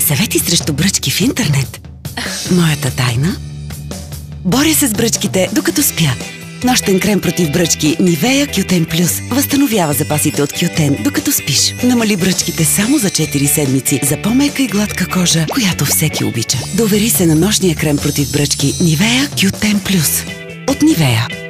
Съвети срещу бръчки в интернет. Моята тайна? Боря се с бръчките, докато спя. Нощен крем против бръчки Nivea Q10 Plus възстановява запасите от Q10, докато спиш. Намали бръчките само за 4 седмици за по-мека и гладка кожа, която всеки обича. Довери се на нощния крем против бръчки Nivea Q10 Plus от Nivea.